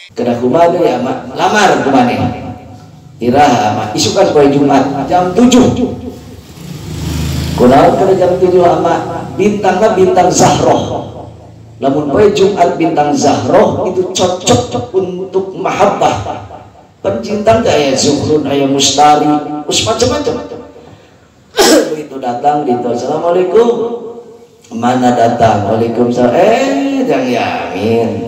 Kena kumaha deui ama lamar kumaneh iraha ama isukan poe Jumat jam 7 kunaon pada jam 7 ama bintangna bintang Zahroh. Lamun poe Jumat bintang Zahroh itu cocok untuk mahabbah. Pencinta aya Zuhrun, aya Mustari, macam-macam. Begitu datang gitu, assalamualaikum. Mana datang? Waalaikumsalam. Jang Yamin.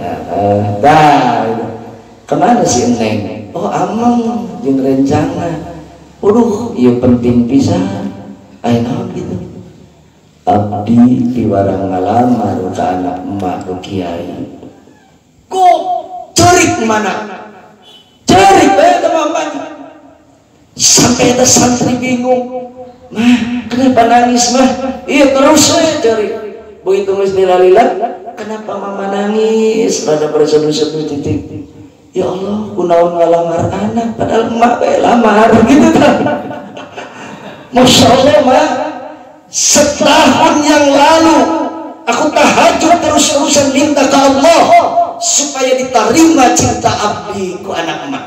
Kemana si Eneng? Oh amang jeung rencana. Waduh, ieu penting pisan. Aya naon gitu? Abdi piwarang ngalamar ka anak emak ku kiai. Kok cerik mana? Cerik bae teman-teman. Sampai ada santri bingung. Mah, kenapa nangis mah? Iya terus we cerik. Begitu geus dilalilat, kenapa mama nangis? Rada berseduh-seduh titik. Ya Allah, kunaon ngalamar anak padahal emak bae lamar gitu kan. Masya Allah mah. Setahun yang lalu aku tahajud terus-terusan minta ke Allah supaya diterima cinta abdi ku anak emak.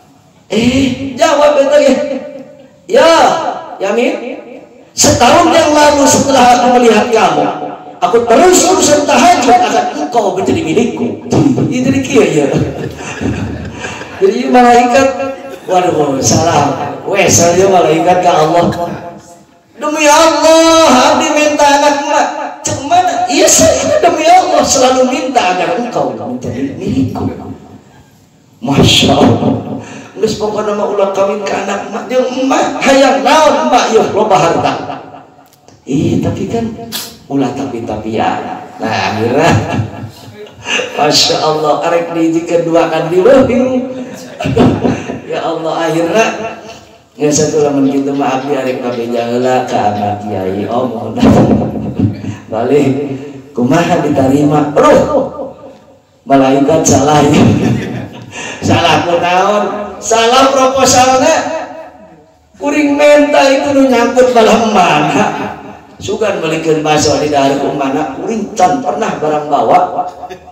Jawab itu ya Yamin, setahun yang lalu setelah aku melihat kamu, aku terus-terusan tahajud agar engkau menjadi milikku. Itu dia ya. Jadi malaikat, waduh salah, saja malaikat ke Allah. Demi Allah, abdi minta anak emak. Cuman, iya saya demi Allah selalu minta agar engkau menjadi milikku. Masya Allah. Geus pokokna mah ulah kawin ke anak emak jeung emak hayang naon emak yeuh loba harta. Tapi kan ulah tapi-tapian. Nah, akhirnya Masya Allah, arek di kedua kan dileuwih. Ya Allah, akhirnya ya satu lamun kitu mah abdi arek kabeja heula ka anak kiai omong balik kumaha diterima malaikat salah salah kunaon salah proposalna kuring menta itu nu nyangkut balam mana sugan balikeun baso di dahar kumana kuring can pernah barang bawa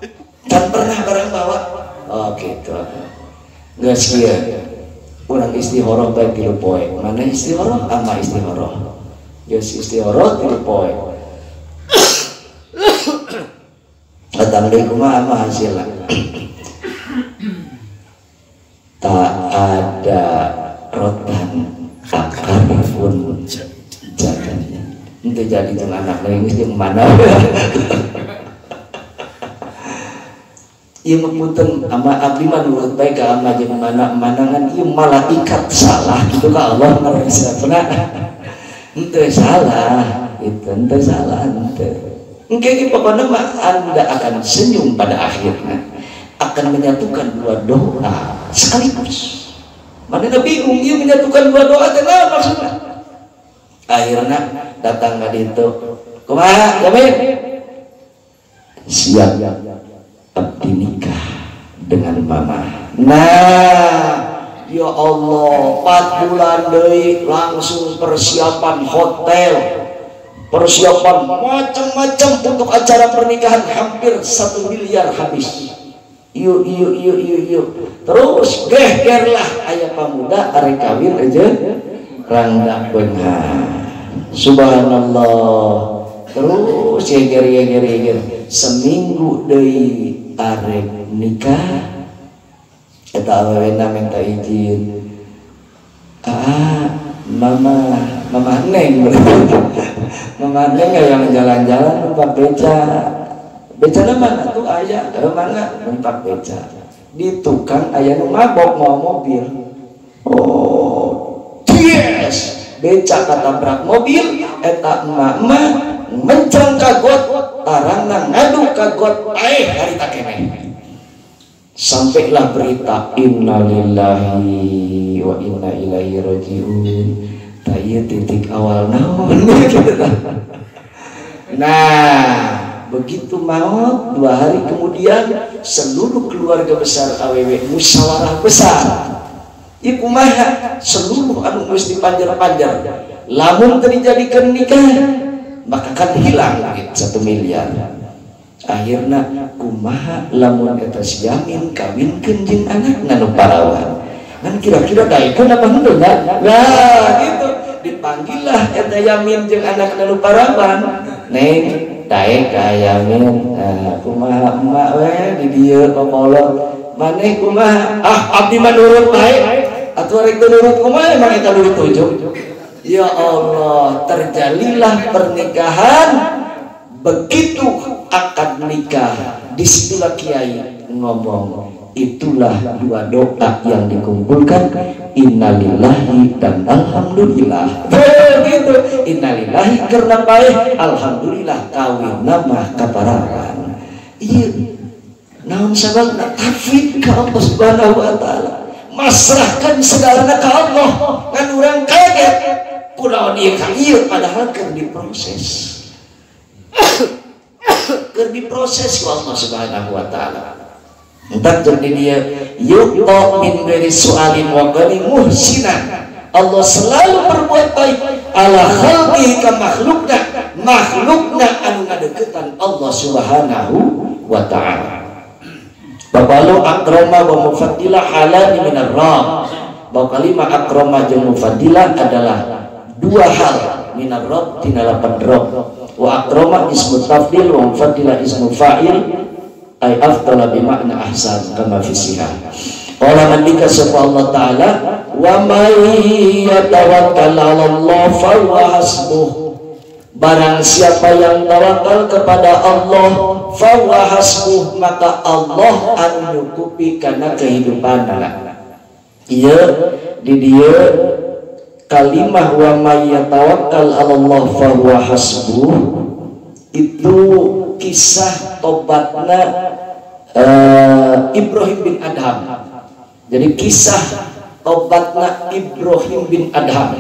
oh gitu geus kieu urang istihoroh baik 3 poe. Mana istihoroh? Ama istihoroh. Geus istihoroh 3 poe. Datang deui kumaha ama hasilna. Tak ada rotan akar pun jadinya. Itu jadi jeung anak leungis jeung mana. Ieu meputen ama abdi mah nurut bae ka ama jeung manangan ieu malaikat salah gitu ka Allah ngaresepna. Henteu salah, itu henteu salah henteu. Engke ge pokona mah Anda akan senyum pada akhirnya. Akan menyatukan 2 doa sekaligus. Manehna bingung ieu menyatukan 2 doa teh naon maksudna? Akhirna datang ka ditu. Kumaha? Jamin? Siap. Abdi nikah dengan mama. Nah, ya Allah, 4 bulan deui langsung persiapan hotel, persiapan macam-macam untuk acara pernikahan hampir 1 miliar habis. Yuk. Terus gegerlah aya pamuda arek kawin aja rangda beunghar. Subhanallah. Terus geger seminggu deui arek nikah eta awewena minta izin mama neng mama neng yang jalan-jalan numpak beca mana tuh ayah mana numpak beca di tukang ayah nu mabok mau mobil yes beca katabrak mobil eta emak mencang kagot tarangna ngadu kagot harita keneh sampailah berita innalillahi wa inna ilaihi rajiun taya titik awal naon nah begitu maut 2 hari kemudian seluruh keluarga besar awewe musyawarah besar ieu kumaha seluruh anu geus dipanjar-panjar lamun teu dijadikeun nikah maka kan hilang 1 miliar. akhirna kumaha lamun eta si Yamin kawinkeun jeung anakna nu parawan. Kan kira-kira daekeun apa henteu nya? Lah gitu. Dipanggillah eta Yamin jeung anakna nu parawan. Neng, daek ka Yamin. Kumaha emak we di dieu kokolot. Maneh kumaha? Abdi mah nurut bae. Atuh rek nurut kumaha emang eta nu dituju? Ya Allah, terjadilah pernikahan. Begitu akad nikah, disitulah kiai ngomong, itulah dua doa yang dikumpulkan, innalillahi dan alhamdulillah. Begitu, innalillahi karena baik, alhamdulillah kawin nama kapararan. Iya, naon sababna tafwid ka Allah Subhanahu wa taala. Masrahkan segalanya ke Allah. Kan orang kaget, kunaon ieu ka ieu padahal keur diproses. Keur diproses ku Allah Subhanahu wa taala. Entar jadi dia yuqta min ghairi su'alin wa qali muhsinan. Allah selalu berbuat baik ala khalqi ka makhlukna anu ngadeukeutan Allah Subhanahu wa taala. Bapalu akrama wa mufaddila halani minar ram. Bahwa kalimat akrama jeung mufaddila adalah dua hal minar ram tina lapan ram. Wa akrama ismu tafdil wa mufaddila ismu fa'il ay afdala bi makna ahsan kama fi sihah. Qala mandika sapa Allah taala wa may yatawakkal 'ala Allah fa huwa hasbuh. Barang siapa yang tawakal kepada Allah fa huwa hasbuh, maka Allah anu nyukupi kana kehidupanna. Ieu di dieu kalimah wa may yatawakkal 'ala Allah fa huwa hasbuh itu kisah tobatna Ibrahim bin Adham. Jadi kisah tobatna Ibrahim bin Adham.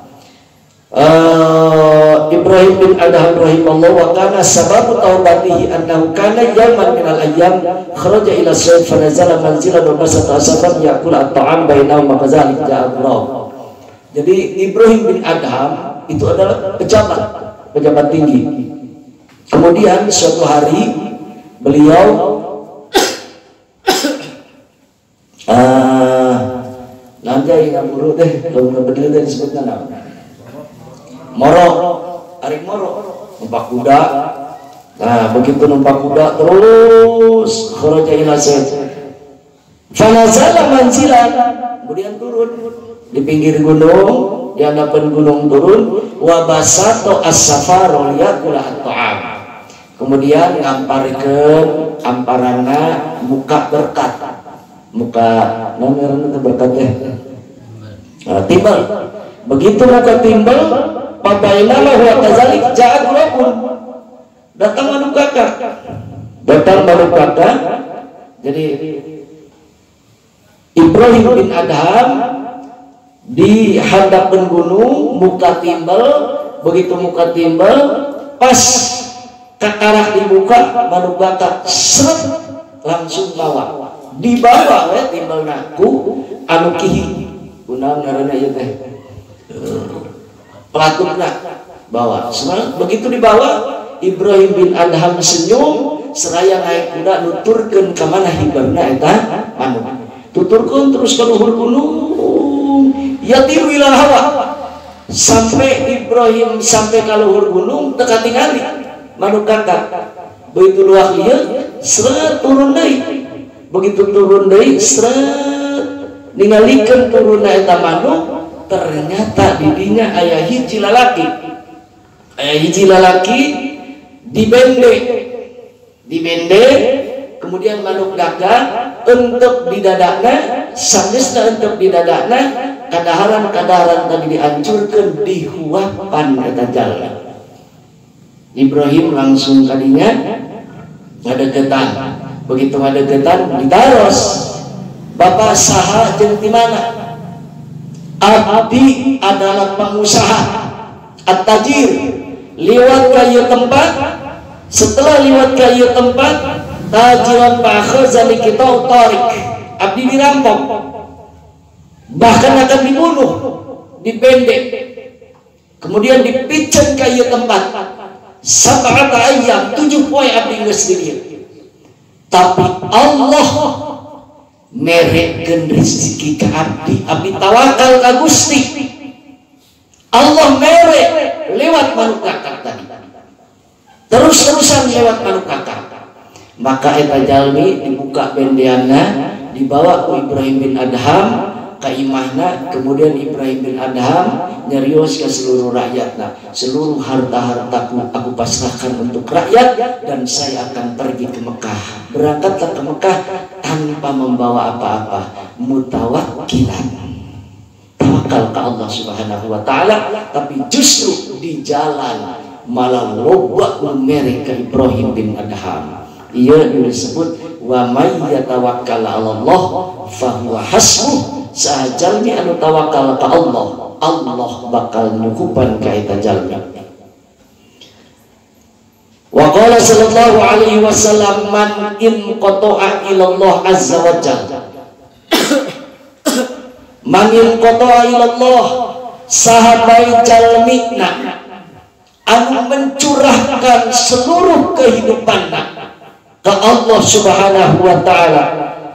Ibrahim bin Adham rahimahullah wa kana sababu taubatihi annahu kana yawman minal ayyam kharaja ila sayd fa nazala manzilan wa basata asafan yaqul at-ta'am bainahu wa kadzalik ja'a Allah. Jadi Ibrahim bin Adham itu adalah pejabat tinggi. Kemudian suatu hari beliau nanjai ngaburu deh, kalau bener deh disebutkan apa? Moro, arik moro, numpak kuda. Nah begitu numpak kuda terus kharaja ila sayd. Fanazala manzilan, kemudian turun di pinggir gunung, di hadapan gunung turun. Wabasato as-safaru yaqula at-ta'am. Kemudian ngamparikeun amparana muka berkat. Muka naon itu berkatnya? Timbal. Begitu muka timbal, pabainama huwa kadzalik ja'at rabun. Datang manukaka. Jadi Ibrahim bin Adham di hadapan gunung muka timbal. Begitu muka timbal, pas kakarah dibuka manukaka seret langsung bawa. Dibawa we timbal naku anu kihi. Kunaon ngaranna ieu teh? Pelatupna bawa. Begitu dibawa, Ibrahim bin Adham senyum seraya naik kuda nuturkeun ka mana hibarna eta manuk. Tuturkeun terus ka luhur gunung. Yatiru ilal hawa. Sampai Ibrahim sampai ka luhur gunung teu katingali manuk kakak. Begitu luak lieu seret turun deui. Begitu turun deui seret ningalikeun turunna eta manuk, ternyata di dinya aya hiji lalaki. Dibende kemudian manuk dagang untuk didadakna, sanesna untuk didadakna kadaharan tadi dihancurkeun dihuapan eta jalma. Ibrahim langsung kadinya ngadegetan. Begitu ngadegetan ditaros. Bapak saha jeung ti mana? Abdi adalah pengusaha at-tajir. Liwat ka ieu tempat, setelah liwat ka ieu tempat, tajiran pakhazani kita tarik. Abdi dirampok. Bahkan akan dibunuh, dipendek. Kemudian dipicen ka ieu tempat. sab'ata ayyam 7 poe abdi geus di dieu. Tapi Allah merekeun rezeki ka abdi, abdi tawakal ka Gusti. Allah mere lewat manuk kakak tadi. Terus-terusan lewat manuk kakak. Maka eta jalmi dibuka bendeana, dibawa ku Ibrahim bin Adham ka imahna, kemudian Ibrahim bin Adham nyarios ke seluruh rakyatna, seluruh harta-hartaku aku pasrahkan untuk rakyat dan saya akan pergi ke Mekah. Berangkatlah ke Mekah tanpa membawa apa-apa, mutawakkilan, tawakal ke Allah Subhanahu wa taala. Tapi justru di jalan malah loba merek ke Ibrahim bin Adham. Ia disebut wa may yatawakkal 'ala Allah fa huwa hasbuh. Sajalmi anu tawakal ka Allah, Allah bakal nyukupan ka eta jalmi. Wa qala sallallahu alaihi wasallam man in qata'a ila Allah azza wa jalla. Man in qata'a ila Allah sahabai jalmina anu mencurahkan seluruh kehidupanna ke Allah Subhanahu wa taala,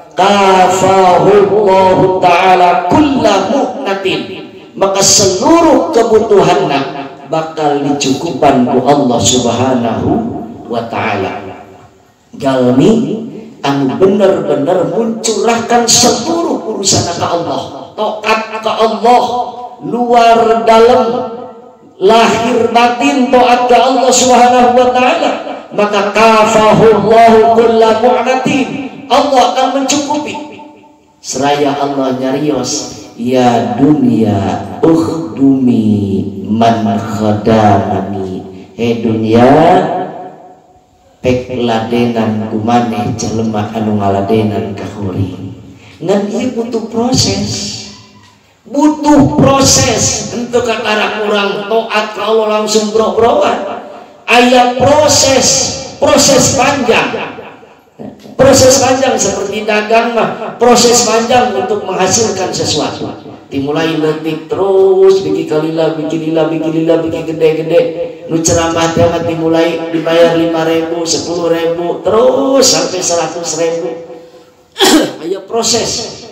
kafahullahu ta'ala kulla mu'natin, maka seluruh kebutuhanna bakal dicukupan ku Allah Subhanahu wa ta'ala. Jalmi anu bener-bener mencurahkan seluruh urusan ke Allah, taat ke Allah, luar dalam, lahir batin taat ke Allah Subhanahu wa ta'ala, maka kafahullahu kulla mu'natin, Allah akan mencukupi. Seraya Allah nyarios, ya dunia ukhdumi man khadamani. He dunia pek ladenan kumaneh jelema anu ngaladenan ka kuring. Ngan ieu butuh proses. Butuh proses untuk kakara kurang taat ka Allah langsung bro-broan. Aya proses panjang. Proses panjang seperti dagang mah, proses panjang untuk menghasilkan sesuatu. Dimulai letik terus, bikin kalila, bikin lila, bikin gede-gede. Nu ceramah teh dimulai dibayar 5.000, 10.000, terus sampai 100.000. Ayo proses.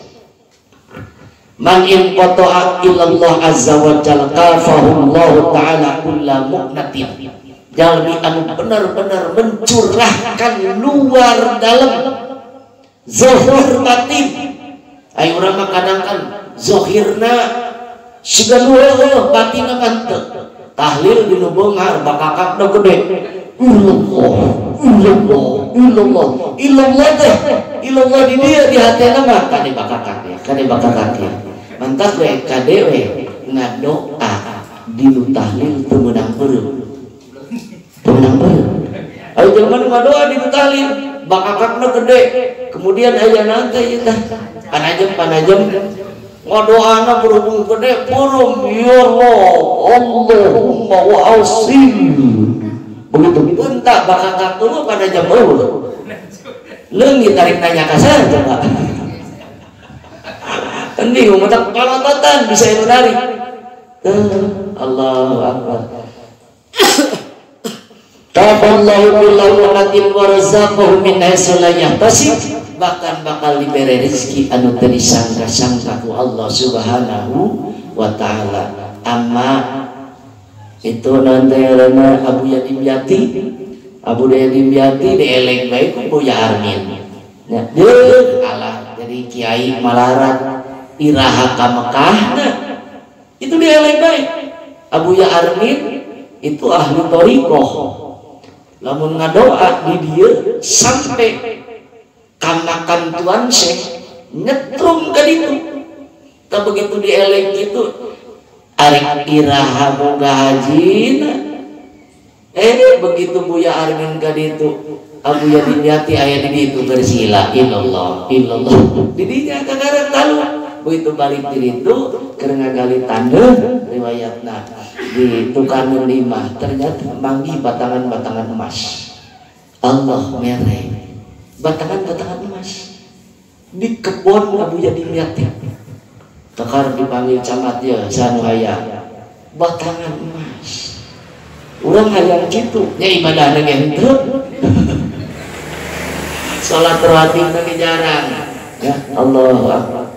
Man in qata'a illallah azza wa jalla kafahullahu ta'ala kulla mu'natin. Jalmi anu benar-benar mencurahkan luar dalam, zahir batin. Ayo urang mah kadang-kadang zahirna siga luheuh batinna mah teu. Tahlil dinu beunghar bakakakna gede. Illallah teh. Illallah di dieu di hatena mah kade bakakak ya, kade bakakak ya. Mantap we kade we ngadoa dinu tahlil teu meunang beureum. Ayo jangan ngadoa di tahlil bakakakna gede, kemudian aya nanti ieu tah panajem ngadoana berhubung gede purum ya Allahumma wa ausil begitu bentak bakakak tuh panajem eueuh leungit tarik nanya ka saya coba endi umatak palototan bisa itu narik Allahu akbar. Taballahu billahu natin warzaqahu min haitsu la yahtasib, bahkan bakal diberi rezeki anu teu disangka-sangka ku Allah Subhanahu wa taala. Amma itu nanti rana Abu Yadim Yati, Abu Yadim Yati dieleng bae ku Buya Armin. Ya, deuh alah jadi kiai malarat iraha ka Mekahna. Itu dieleng bae. Abu Ya Armin itu ahli thariqah. Lamun ngadoa di dia sampai kanakan tuan Syekh nyetrum ka ditu. Tak begitu dieleng gitu arek iraha boga hajina. Begitu Buya Armin ka ditu Abu Yadim Yati aya di ditu bersila illallah illallah. Di dinya kagara talu. Begitu balik di ditu keur ngagali tandeuh riwayatna. Di tukang 5 ternyata manggi batangan-batangan emas. Allah mere batangan-batangan emas di kebun Abu Yadim Yati. Tekar dipanggil camat ya sanu aya batangan emas. Urang hayang kitu nya ibadah dengan itu. Salat rawatib teh jarang. Ya Allahu akbar.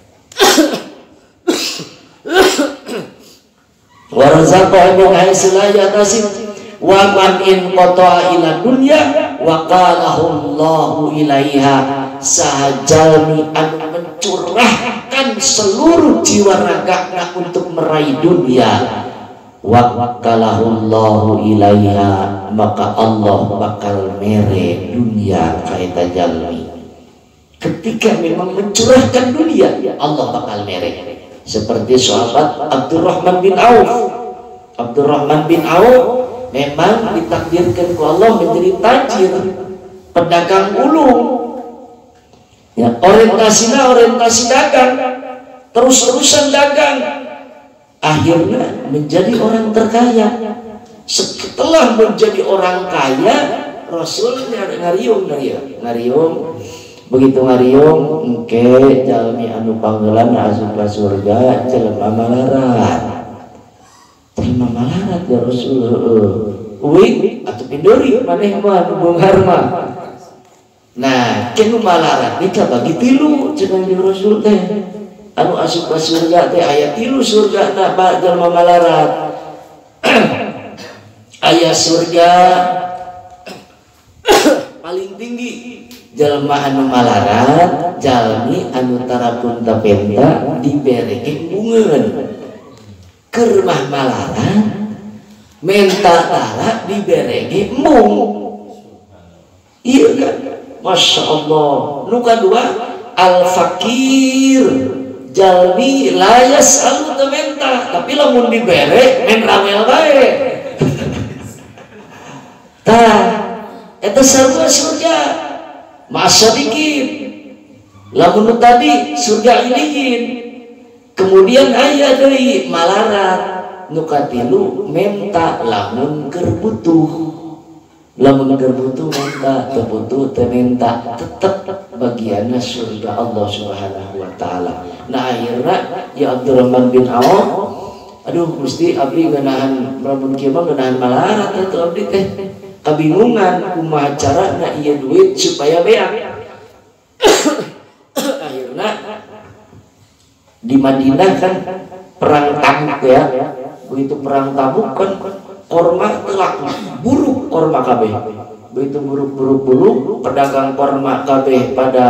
Warzaqahu min haitsu la yahtasib wa man in qata'a ila dunya wa qalahu Allahu ilaiha sahajalmi anu mencurahkan seluruh jiwa ragana untuk meraih dunia wa qalahu Allahu ilaiha maka Allah bakal mere dunia kaita jalmi. Ketika memang mencurahkan dunia Allah bakal mere. Seperti sahabat Abdurrahman bin Auf. Abdurrahman bin Auf memang ditakdirkan ku Allah menjadi tajir, pedagang ulung. Ya, orientasi dagang, terus-terusan dagang. Akhirnya menjadi orang terkaya. Setelah menjadi orang kaya, Rasulnya ngariung. Begitu ngariung engke jalmi anu panggelan asup ka surga jelema malarat. Jelema malarat ya Rasul. Uing atuh pindori maneh mah bunghar mah. Nah, kenu malarat nikah bagi tilu cenah Rasul teh. Anu asup ka surga teh aya tilu surgana ba jelema malarat. Aya surga paling tinggi jalma anu malarat jalmi anu tarapun tapenta dibereke bungeun keur mah malarat menta tara dibereke mung. Iya kan Masya Allah. Nu kadua al fakir jalmi layas alu tementa tapi lamun dibere men rawel bae. Tah eta sarua surga masa bikin lamun tadi surga iliin kemudian ayah deui malarat nu katilu menta lamun keur butuh menta teu butuh teu menta tetep bagianna surga Allah Subhanahu wa taala. Nah akhirna ya Abdurrahman bin Auf aduh Gusti abdi ngeunahan lamun kieu mah ngeunahan malarat atuh abdi teh kabingungan kumaha carana ieu duit supaya beak. Akhirnya di Madinah kan perang Tabuk ya. Begitu perang Tabuk kan korma telak buruk korma kabeh. Begitu buruk pedagang korma kabeh pada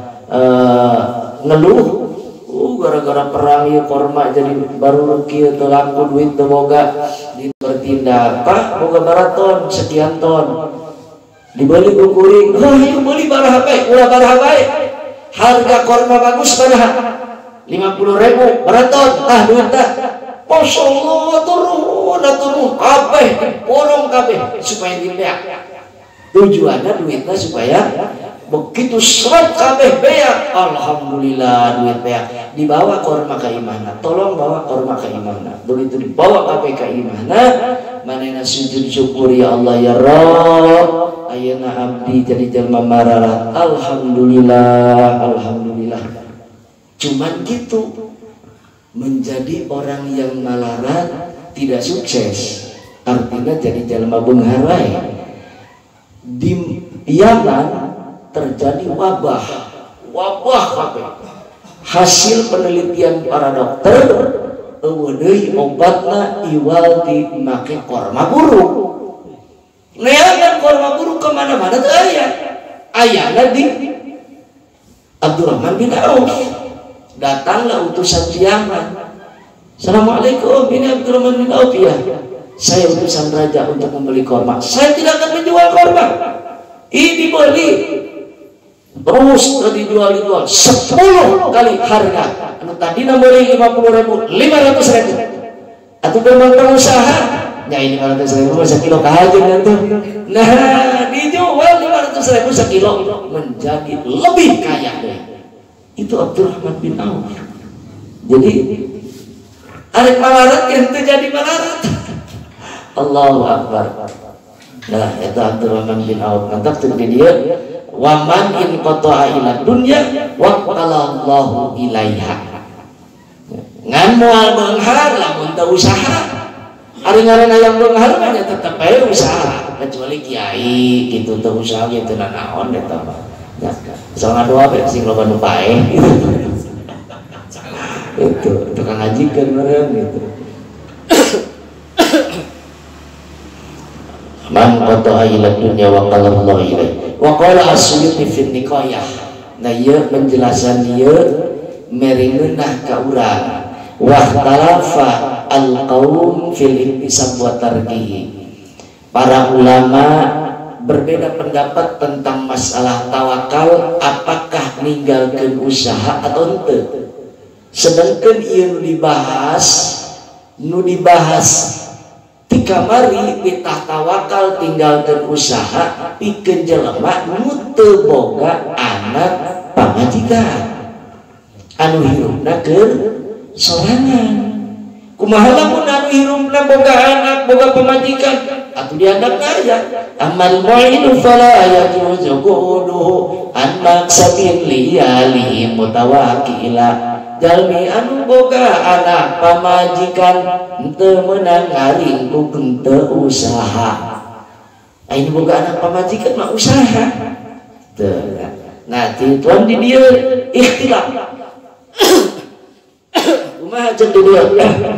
ngeluh. Gara-gara perang ieu korma jadi baru kieu teu laku duit teu boga. Bertindak Pak boga baraton sekian ton dibeli ku kuring. Oh itu beli baraha bae ulah baraha bae harga korma bagus baraha 50.000 baraton tah duit tah. Masya Allah turun kabeh borong kabeh supaya dibeak tujuannya duitnya supaya begitu seret kabeh beak. Alhamdulillah duit beak dibawa korma ka imahna. Tolong bawa korma ka imahna. Begitu dibawa kabeh ka imahna manehna sujud syukur ya Allah ya Rabb ayeuna abdi jadi jelema mararat. Alhamdulillah. Cuman gitu menjadi orang yang malarat tidak sukses artinya jadi jelema beunghar wae. Di Yaman terjadi wabah kabeh. Hasil penelitian para dokter eueuh deui obatna iwal ti make korma buruk. Neangan korma buruk ke mana-mana teu aya. Ayana di Abdurrahman bin Auf. Datanglah utusan di Yaman. Assalamualaikum, ini Abdurrahman bin Auf ya. Saya utusan raja untuk membeli korma. Saya tidak akan menjual korma. Ini beli terus dijual 10 kali harga. Anu tadi beli 50.000, 500.000. Atau memang pengusaha, ya ini 500.000 sekilo kahajun itu. Nah dijual 500.000 sekilo menjadi lebih kaya. Itu Abdurrahman bin Auf. Jadi arek malarat yang terjadi malarat. Allahu Akbar. Nah, itu Abdurrahman bin Auf. Mantap tuh dia. Wa man in qata'a ila dunya wa qalallahu ilaiha. Ngan moal beunghar lamun teu usaha. Ari ngaranna yang beunghar mah tetep bae usaha, kecuali kiai gitu teu usaha ge teu naon eta mah. Ya, soal ngadoa bae sing loba nu paeh. Itu tukang ngajikeun meureun gitu. Man qata'a ila dunya wa qallallahu ilaihi. Wa qala as-Suyuti fi Niqayah. Nah ieu penjelasan ieu meringeunah ka urang. Wa ikhtalafa al-qaum fil intisab wa tarkihi. Para ulama berbeda pendapat tentang masalah tawakal, apakah ninggalkeun usaha atau henteu. Sedangkan ieu nu dibahas ti kamari pitah tawakal tinggalkeun usaha pikeun jelema nu teu boga anak pamajikan anu hirupna keur sorangan. Kumaha lamun anu hirupna boga anak boga pamajikan atuh dihandapna aya amal mu'inu fala yajuzu quduhu anak sabil liyali mutawakkila. Jalmi anu boga anak pamajikan henteu meunang ngaringkuk henteu usaha. Aing boga anak pamajikan mah usaha. Teu. Nah, tuan di dieu ikhtilaf. Kumaha jeung di dieu?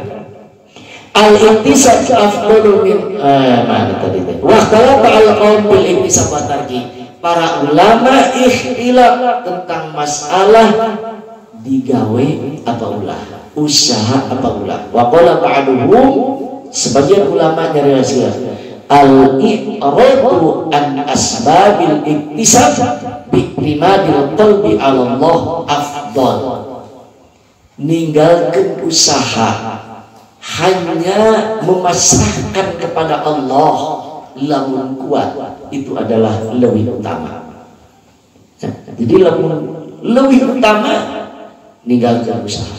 Al-intisab afdalu min mana tadi teh. Wa khalafa al-qaum bil intisab wa tarki. Para ulama ikhtilaf tentang masalah digawe apa ulah, usaha apa ulah. Wa qala ba'duhum, sebagian ulama nyarioskeun al-i'radu an asbabil iktisab bi i'timadil qalbi 'ala Allah afdal. Ninggalkeun usaha hanya memasrahkan kepada Allah lamun kuat itu adalah lebih utama. Jadi lamun lebih utama ninggalkan usaha,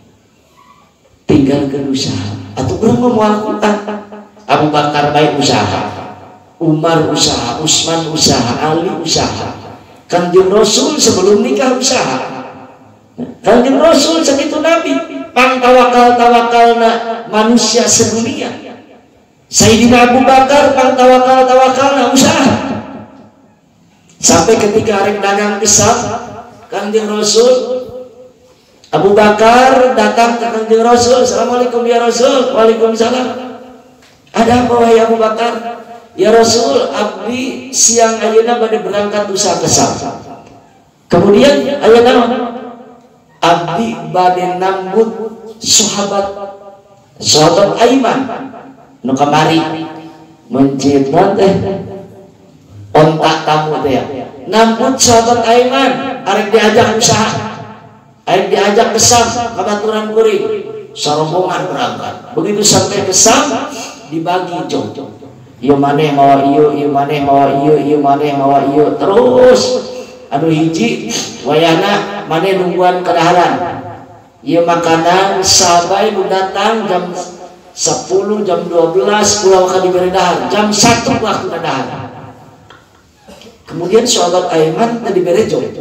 tinggalkan usaha. Atau orang mau Al-Quran, Abu Bakar baik usaha, Umar usaha, Utsman usaha, Ali usaha, Kanjeng Rasul sebelum nikah usaha, Kanjeng Rasul segitu Nabi pang tawakal-tawakalna manusia sedunia. Sayyidina Abu Bakar pang tawakal-tawakalna usaha, sampai ketika arek dagang kesal Kanjeng Rasul, Abu Bakar datang ke Kanjeng Rasul, Assalamualaikum ya Rasul. Waalaikumsalam. Ada apa wahai Abu Bakar? Ya Rasul, abdi siang ayeuna bade berangkat usaha kesal. Kemudian ayeuna abdi bade nambut sahabat Aiman nu kamari mencit teh ontak tamu teh nambut sahabat Aiman arek diajak usaha. Aing diajak ke Sam, kabaturan kuring, sarombongan berangkat. Begitu sampai ke Sam, dibagi jong. Ieu maneh mawa ieu, ieu maneh mawa ieu, ieu maneh mawa ieu. Terus anu hiji wayahna maneh nungguan kadaharan. Ieu makanan sabai nu datang jam 10, jam 12 pulau ka diberi dahar, jam 1 waktu dahar. Kemudian sahabat Aiman tadi diberi jong.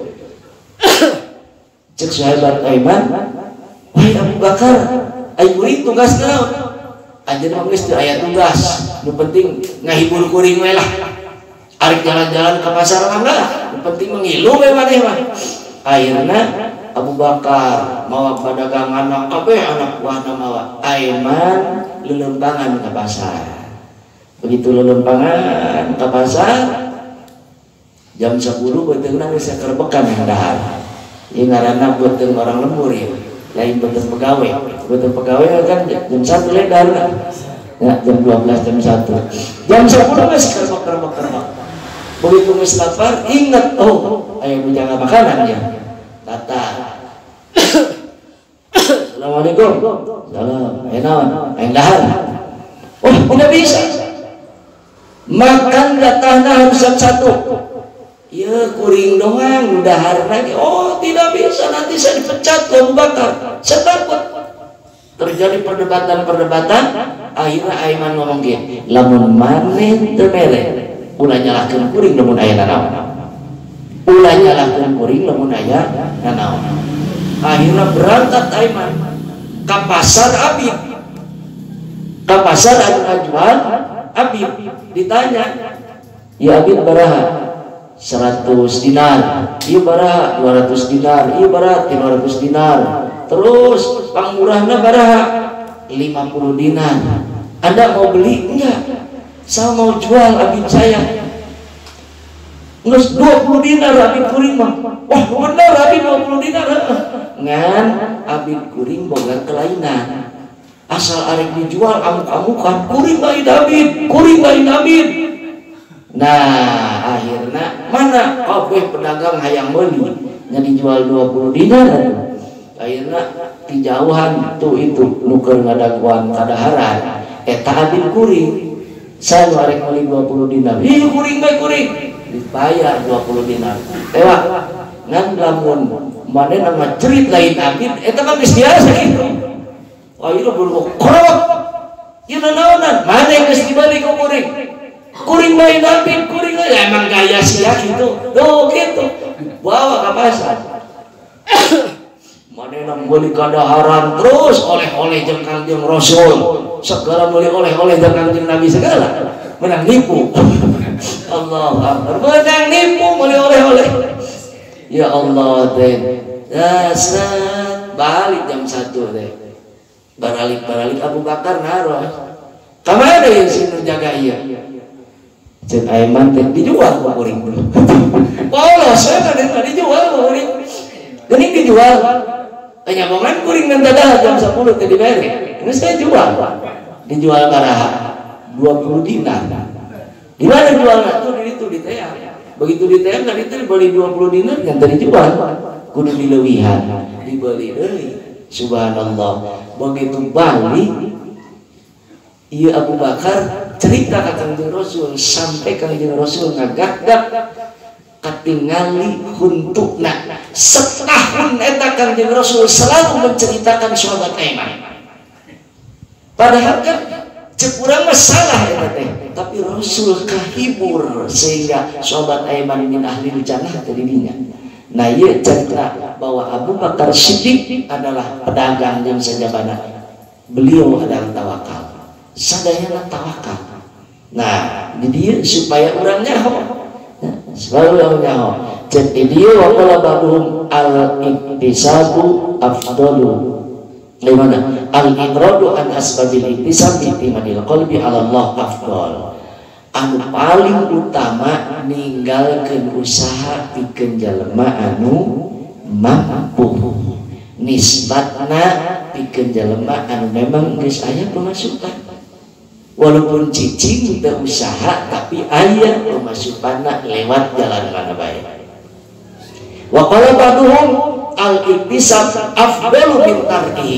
Cek sahabat Aiman, wahai Abu Bakar, aing kuring tugas naon? Anjeun mah geus teu aya tugas, nu penting ngahibur kuring we lah. Arek jalan-jalan ke pasar mah, nu penting mengilu we maneh mah. Akhirna Abu Bakar mawa padagangan kabeh anak buahna mawa. Aiman lelempangan ke pasar. Begitu lelempangan ke pasar, jam 10 beuteungna geus sakerbekan dahar. Ini ngaranna beuteung orang lembur ya, lain beuteung pegawai. Beuteung pegawai kan jam 1 ledar, ya jam 12 jam 1. Jam 10 masih kermak. Begitu geus lapar, ingat aya nu jaga makanan ya. Tata. Assalamualaikum. Salam. Enaon? Aing dahar. Oh, tidak bisa. Makan jatahna harus jam 1. Ya kuring doang dahar lagi. Oh tidak bisa, nanti saya dipecat Abu Bakar. Saya takut terjadi perdebatan. Akhirnya Aiman ngomong gini, lamun maneh teu mere ulah nyalahkeun kuring lamun aya nanaon. Ulah nyalahkeun kuring lamun aya nanaon. Akhirnya berangkat Aiman ka pasar Abid. Ka pasar anu ngajual Abid ditanya, ya Abid baraha 100 dinar, iya baraha 200 dinar, iya baraha 500 dinar, terus pangmurahna baraha 50 dinar. Anda mau beli? Enggak, saya mau jual Abid saya. Nges 20 dinar Abid kuring mah. Wah bener Abid 20 dinar. Ngan Abid kuring boga kelainan. Asal arek dijual amuk-amukan, kuring lain Abid, kuring lain Abid. Nah akhirnya mana kabeh pedagang hayang meuli nya dijual 20 dinar. Akhirnya di jauhan tuh itu nuker ngadaguan kadaharan eta Abid kuring. Saya arek meuli 20 dinar. Ih kuring bae kuring. Dibayar 20 dinar. Ewa ngan lamun manehna mah cerit lain Abid eta mah geus biasa kitu. Oh itu belum korok, itu naonan, mana yang harus dibalik ke kuring, kuring main Abid, kuring ya emang gaya sia gitu, tuh gitu, bawa ke pasar, mana yang beli kadaharan terus oleh-oleh jeung Kangjeng Rasul, segala beli oleh-oleh jeung Kangjeng Nabi segala, menang nipu, Allah Akbar, menang nipu beli oleh-oleh, ya Allah deh, dasar balik jam 1 deh. Baralik Abu Bakar naruh kamana yang sinu jaga iya cek aiman teh dijual ku kuring polos saya dijual ku kuring geuning dijual aya bongan kuring ngan dadah jam 10 teh dibere geus saya jual dijual baraha 20 dinar di mana jualna tuh di ditu di teh begitu di teh tadi teh beli 20 dinar yang tadi jual kudu dileuwihan dibeli deui. Subhanallah, begitu balik iya Abu Bakar cerita ke Kangjeng Rasul sampai Kangjeng Rasul ngagagak katingali huntukna setahun eta Kangjeng Rasul selalu menceritakan sahabat Aiman. Padahal kan cek urang masalah eta teh, tapi Rasul kahibur sehingga sahabat Aiman min ahlil jannah tadi dinya. Nah iya cerita bahwa Abu Bakar Siddiq adalah pedagang yang sajabana. Beliau adalah tawakal. Sadayana tawakal. Nah dia supaya orangnya selalu nyaho. Jadi dia waqala ba'dhum al-iktisabu afdalu. Gimana? Al-inradu an asbabil iktisab bi timadil qalbi 'ala Allah afdal. Anu paling utama ninggalkeun usaha pikeun jalema anu mampu nisbatna pikeun jalema anu memang geus aya pemasukan walaupun cicing teu usaha tapi aya pemasukanna lewat jalan mana bae. Wa qala ba'dhum al-iktisab afdalu min tarki.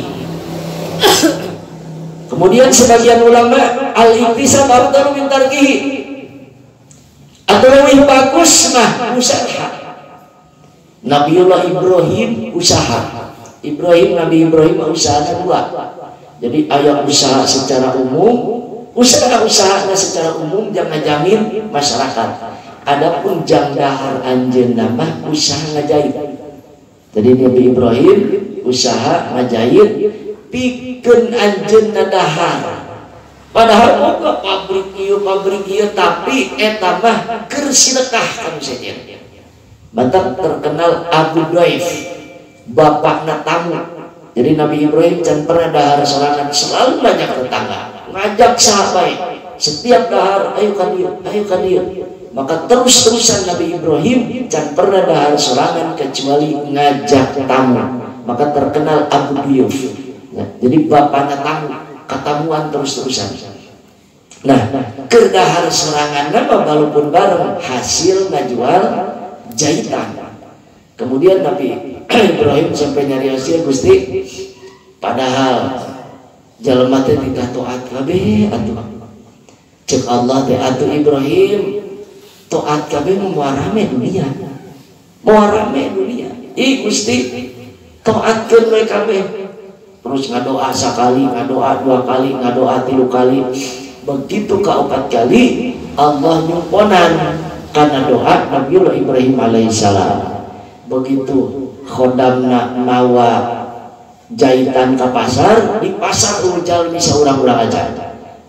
Kemudian sebagian ulama al-iktisab afdalu min tarkihi, atau lebih bagus mah usaha. Nabiullah Ibrahim usaha. Nabi Ibrahim usahanya dua. Jadi ayat usaha secara umum, usahanya secara umum jangan jamin masyarakat. Adapun jang dahar anjeunna mah usaha ngajahit. Jadi Nabi Ibrahim usaha ngajahit pikeun anjeunna dahar. Padahal boga pabrik ieu tapi eta mah keur sedekah kanu sejen. Mantap terkenal Abu Daif bapakna tamu. Jadi Nabi Ibrahim can pernah dahar sorangan, selalu banyak tetangga ngajak sahabat setiap dahar ayo ka dieu. Maka terus-terusan Nabi Ibrahim can pernah dahar sorangan kecuali ngajak tamu. Maka terkenal Abu Daif. Nah, jadi bapaknya tamu, ketamuan terus-terusan. Nah, kerdahar serangan nama walaupun bareng hasil ngajual jahitan. Kemudian Nabi Ibrahim sampai nyari hasil Gusti, padahal jalma teh tidak taat kabeh atuh. Cek Allah teh atuh Ibrahim taat kabeh moal rame dunia. Moal rame dunia. Ih Gusti, taatkeun we kabeh. Terus ngadoa sekali, ngadoa 2 kali, ngadoa 3 kali. Begitu ke 4 kali Allah nyumponan karena doa Nabiullah Ibrahim alaihissalam. Begitu khodamna mawa jahitan ke pasar, di pasar urjal bisa urang-urang aja.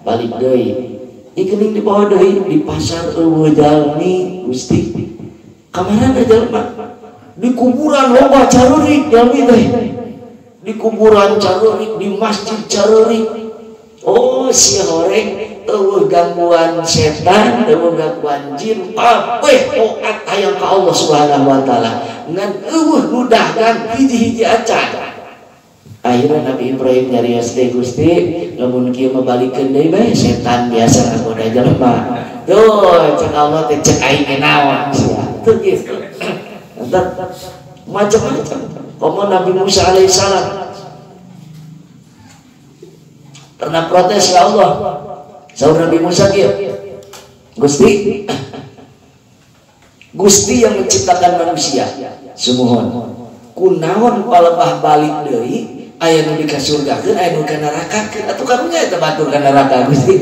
balik deui. Ikening di bawah deui di pasar eueuh jalmi Gusti. Kamana jalma? Di kuburan loba carurik jalmi teh. Di kuburan carurik, di masjid carurik. Oh si horeng eueuh gangguan setan, eueuh gangguan jin, kabeh taat hayang ka Allah Subhanahu wa taala. Ngan eueuh nu dagang hiji-hiji acan. Akhirnya Nabi Ibrahim nyarios deui Gusti, lamun kieu mah balikeun deui bae setan biasa ngagoda jelema. Tuh, cek Allah teh cek aing naon sia. Teu kieu. Entar macam-macam. Komo Nabi Musa alaihissalam pernah protes ya Allah. Saur Nabi Musa kieu. Gusti yang menciptakan manusia. Sumuhun. Kunaon palebah balik deui? Aya nu di ka surgakeun, aya nu ka nerakakeun, atuh karunya eta batur ka neraka Gusti.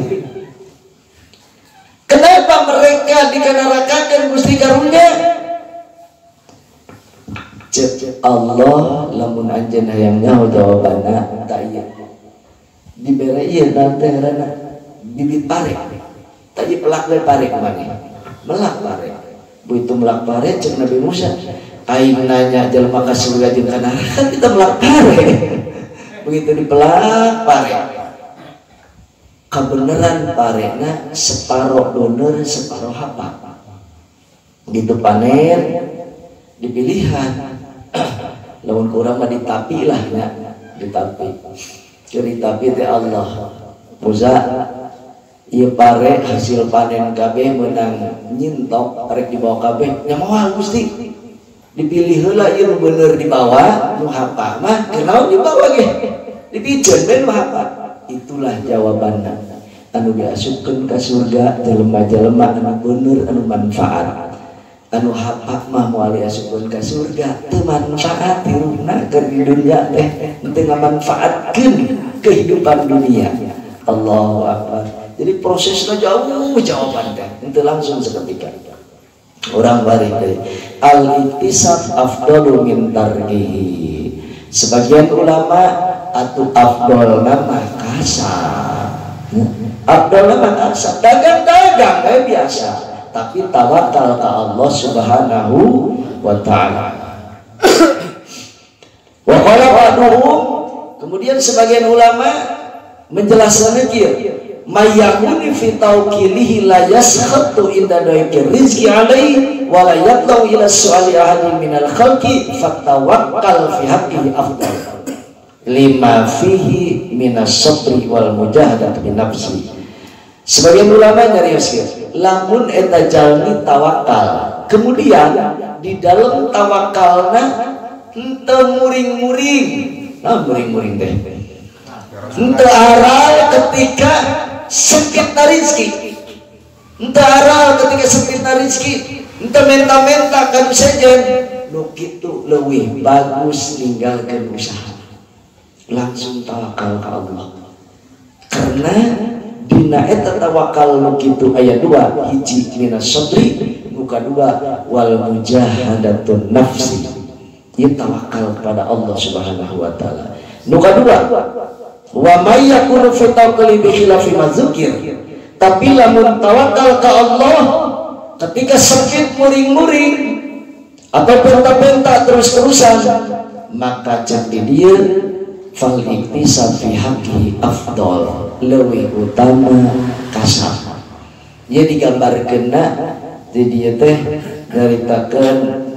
Kenapa mereka di ka nerakakeun Gusti karunya? Cek Allah lamun anjeun hayang nyaho jawabanna ta ieu. Dibere ieu nanti ngaranna bibit pare. Ta ieu pelak we pare kemana? Melak pare. Begitu melak pare cek Nabi Musa, aing nanya jelema ka surga jeung ka neraka kita melak pare. Begitu dipelak pare, kebenaran parena separuh doner separuh hapa. Gitu panen dipilihan. Lamun kurang mah ditapi lah ya, ditapi. Jadi tapi teh Allah. Musa ieu pare hasil panen kabeh meunang nyintok rek dibawa kabeh nya moal Gusti. Dipilih heula ieu nu bener dibawa, nu hapa mah kenaon dibawa ge. Dipijeun ben mah hapa. Itulah jawabanna. Anu diasupkeun ka surga jelema-jelema anu bener anu manfaat. Anu hapa mah moal diasupkeun ka surga teu manfaat hirupna keur di dunya teh teu ngamanfaatkeun kehidupan dunia. Allahu akbar. Jadi prosesnya jauh jawaban teh teu langsung seketika. Orang bari teh al-ittisab afdalu min tarkihi. Sebagian ulama atuh afdal nama kasar. Afdal nama kasar. Dagang-dagang kayak biasa, tapi tawakal ke Allah Subhanahu wa taala. Wa qala ba'duhum, kemudian sebagian ulama menjelaskan kieu. Mayyakuni fi tawqilihi la yaskhatu inda daikir rizqi alaihi wa la yatlaw ila su'ali ahadin minal khalqi fatawakkal fi haqqihi afdal lima fihi minas sabri wal mujahadah bi nafsi. Sebagian ulama nyarioskeun lamun eta jalmi tawakal kemudian di dalam tawakalna henteu muring-muring. Nah muring-muring teh henteu aral ketika sempitna rizki, entah aral ketika sempitna rizki, entah menta-menta kan sejen, nu kitu leuwih bagus ninggalkeun usaha, langsung tawakal ka Allah. Karena dina eta tawakal nu kitu aya dua, hiji minas sabri, nu kadua wal mujahadatun nafsi. Ieu tawakal kepada Allah Subhanahu wa taala. Nu kadua wa may yakunu fi tawakkuli bi khilafi mazukir. Tapi lamun tawakal ke Allah ketika sempit muring-muring atau penta-penta terus-terusan, maka jadi dia fal iktisab fi haqqi afdal, leuwih utama kasar. Ieu digambarkeunna di dieu teh nyaritakeun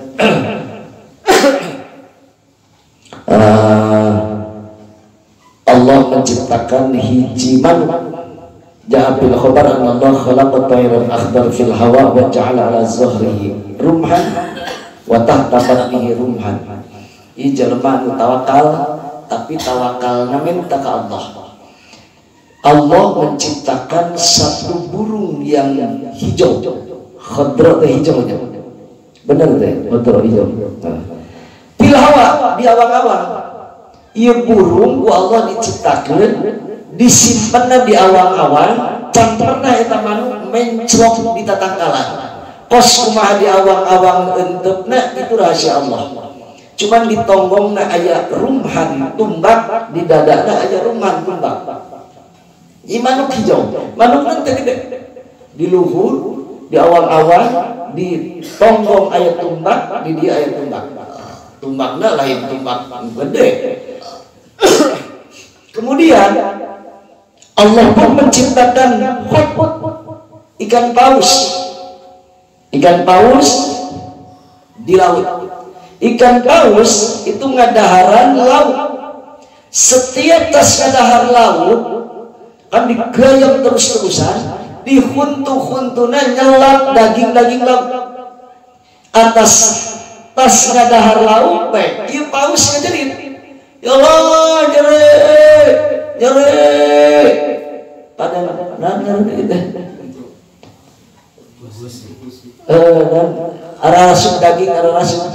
Allah menciptakan hiji manuk. Ja'abil khabar anna Allah khalaqa tayran akhdar fil hawa wa ja'ala ala zuhrihi rumhan wa tahta batnihi rumhan. Ieu jelema nu tawakal tapi tawakalna minta ka Allah. Allah menciptakan satu burung yang hijau. Khadra teh hijau. Bener teh, khadra hijau. Fil hawa di awang-awang. Ieu burung ku Allah diciptakeun disimpenna di awang-awang, can pernah eta manuk mencrok di tatangkalan. Kos kumaha di awang-awang enteupna itu rahasia Allah. Cuman di tonggongna aya rumhan tumbak, di dadana aya rumhan tumbak. Ini manuk hijau. Manuk nanti gede. Di luhur, di awal-awal, di tonggong ayat tumbak, di dia ayat tumbak. Tumbaknya lain tumbak gede. Kemudian Allah pun menciptakan ikan paus. Ikan paus di laut. Ikan paus itu ngadaharan laut. Setiap tas ngadahar laut kan digayang terus-terusan, dihuntu-huntuna nyelap daging-daging laut. Atas tas ngadahar laut baik, ieu paus ngajerit. Ya Allah, jere. Pada nyeri teh. Dan arasuk daging arasuk.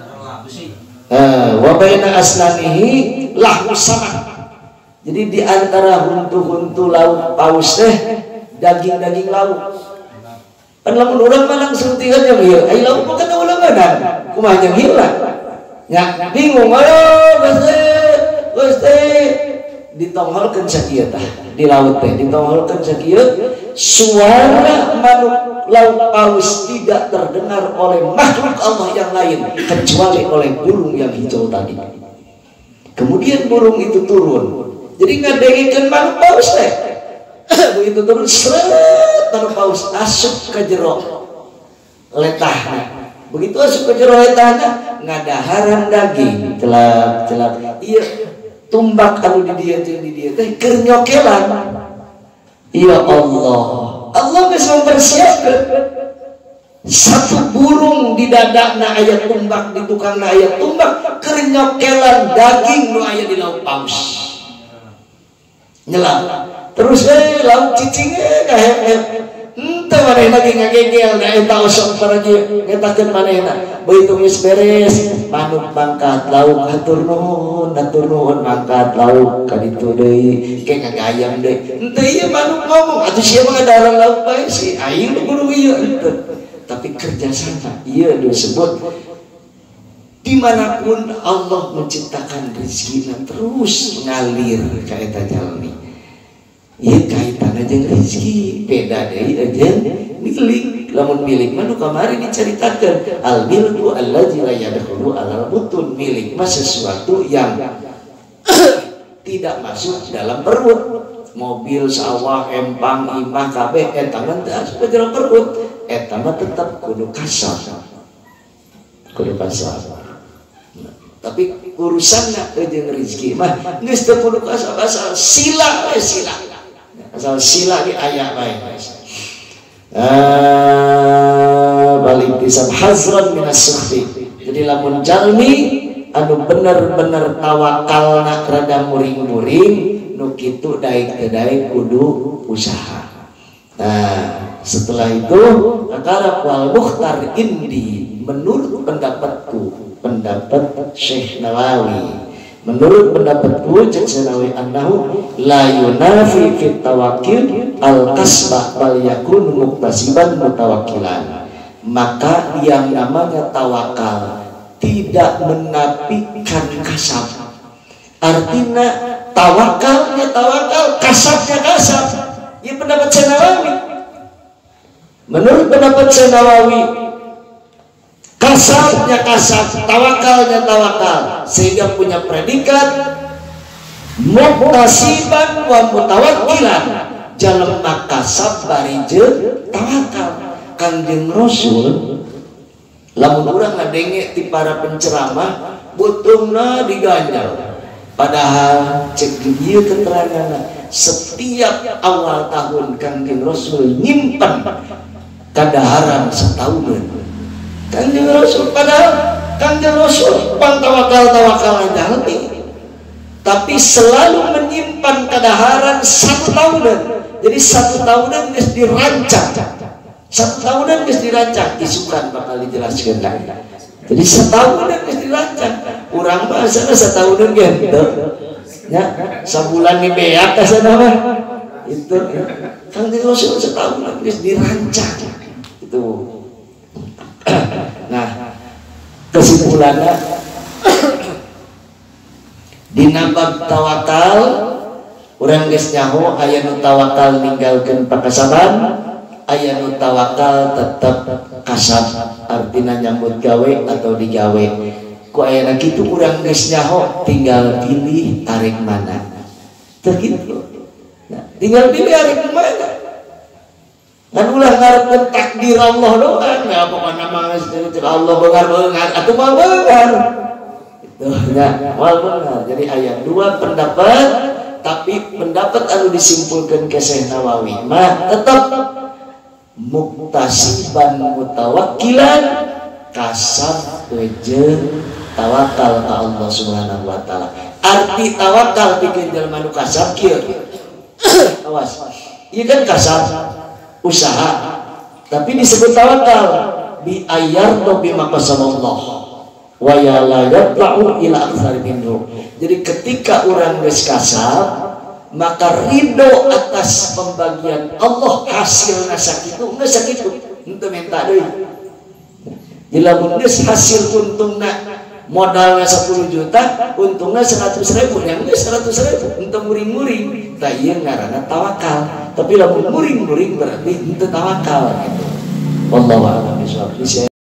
Wa baina aslamihi lahu sama. Jadi di antara huntu-huntu laut paus teh daging-daging laut. Pan lamun urang mah langsung tinggal jeung ieu. Ai laut mah kana ulangan. Kumaha jeung hilang. Nya bingung aya Gusti ditongolkeun sakieu tah di laut teh ditongolkeun sakieu suara manuk laut paus tidak terdengar oleh makhluk Allah yang lain kecuali oleh burung yang hijau tadi. Kemudian burung itu turun. Jadi ngadengikeun manuk paus teh. Begitu turun seret manuk paus asup ke jero letahna. Begitu asup ke jero letahna ngadaharan daging celap. Iya tumbak anu di dia teh keur nyokelan. Ya Allah. Allah geus mempersiapkeun satu burung di dadana aya tumbak, di tukangna aya tumbak keur nyokelan daging nu aya di laut paus. Nyelam terus laut cicing kayak ente manehna ge ngagegel da eta osok paragi ngetakeun manehna begitu geus beres manuk mangkat lauk hatur nuhun mangkat lauk ka ditu deui ke ngagayam deui ente ieu manuk ngomong atuh sia mah ngadaharan lauk bae si aing kudu ieu tapi kerjasama ieu disebut dimanapun Allah menciptakan rezeki terus ngalir ka eta jalmi. Ieu kaitanna jeung rezeki beda deui jeung milik. Lamun milik mah nu kamari dicaritakeun al milku allazi la yadkhulu alal butun. Milik mah sesuatu yang tidak masuk dalam perut. Mobil, sawah, empang, imah kabeh eta mah teu asup ke dalam perut. Eta mah tetep kudu kasar. Tapi urusanna jeung rezeki mah geus teu kudu kasar sila we sila. Asal sila ge aya bae. Balik tisab hazran minas sukhti. Jadi lamun jalmi anu bener-bener tawakalna rada muring-muring nu kitu daek teu daek kudu usaha. Nah, setelah itu akara wal mukhtar indi menurut pendapatku, pendapat Syekh Nawawi. Menurut pendapatku Syekh Nawawi annahu la yunafi fit tawakkil al kasba bal yakun muktasiban mutawakkilan. Maka yang namanya tawakal tidak menafikan kasab. Artinya tawakalnya tawakal, kasabnya kasab. Ini pendapat Syekh Nawawi. Menurut pendapat Syekh Nawawi kasabnya kasab, tawakalnya tawakal, sehingga punya predikat muktasiban wa mutawakkilan. Jalema kasab bari jeung tawakal. Kanjeng Rasul lamun urang ngadenge ti para penceramah butuhna diganjal. Padahal cek ieu keteranganna setiap awal tahun Kanjeng Rasul nyimpen kadaharan setahunan. Kanjeng Rasul padahal Kanjeng Rasul pantawakal jalmi, tapi selalu menyimpan kadaharan 1 tahunan. Jadi 1 tahunan geus dirancang. 1 tahunan geus dirancang, isukan bakal dijelaskeun. Jadi 1 tahunan geus dirancang. Urang mah asana 1 tahunan ge henteu. Nya, sabulan ge beak asana mah. Itu Kanjeng Rasul 1 tahunan geus dirancang. Itu. Nah, kesimpulannya di bab tawakal Urang geus nyaho aya nu tawakal ninggalkeun pakasaban, aya nu tawakal tetep kasab, artina nyambut gawe atau digawe. Ku aya kitu urang geus nyaho tinggal pilih arek mana. Teu kitu. Nah, tinggal pilih arek mana. Kan ulah ngarepkeun takdir Allah doang. Ya pokona mah Allah beungar-beungar atuh mah beungar. Itu nya wal beungar. Jadi aya dua pendapat, tapi pendapat anu disimpulkan ke Syekh Nawawi mah tetap muktasiban mutawakkilan, kasab jeung tawakal ka Allah Subhanahu wa taala. Arti tawakal pikeun jelema nu kasab kieu. Awas. Ieu kan kasab usaha, tapi disebut tawakal bi ayyardu bima qasamallah wa ya la yatla'u ila aktsari minhu. Jadi ketika orang geus kasab, maka ridho atas pembagian Allah hasilna sakitu, geus sakitu, henteu minta deui. Lamun geus hasil untungna modalna 10 juta, untungna 100.000, yang geus 100.000, henteu muring-muring. Tah ieu ngaranna tawakal. Tapi lamun muring-muring berarti henteu tawakal gitu. Wallahu a'lam bishawab.